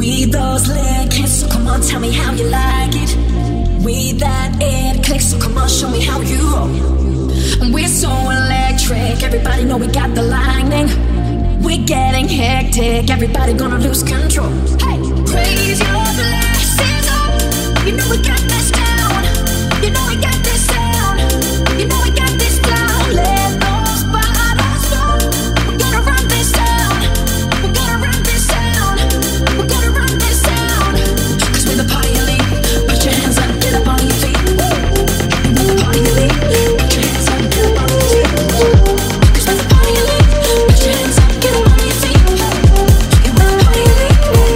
We those lit kids, so come on, tell me how you like it. We that it clicks, so come on, show me how you roll. And we're so electric, everybody know we got the lightning. We're getting hectic, everybody gonna lose control. Hey, praise your blessings up. You know we got this down. You know we got this down. You know we got this down. Let those bottles go. We're gonna run this down. We're gonna run this down. We're gonna run this down. Cause we're the party elite. Put your hands up, get up on your feet. We're the party elite. Put your hands up, get up on your feet. Cause we're the party elite. Put your hands up, get up on your feet. Yeah, we're the party elite.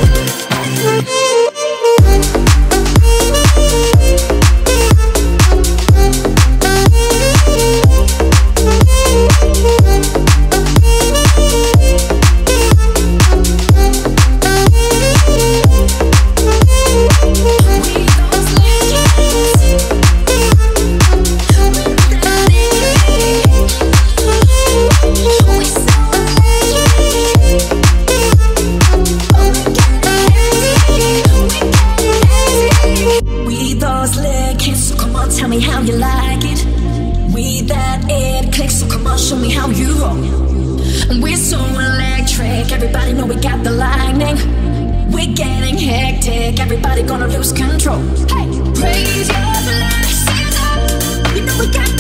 Tell me how you like it. We that it clicks, so come on, show me how you roll. And we're so electric, everybody know we got the lightning. We're getting hectic, everybody gonna lose control. Hey, praise your blessings up. You know we got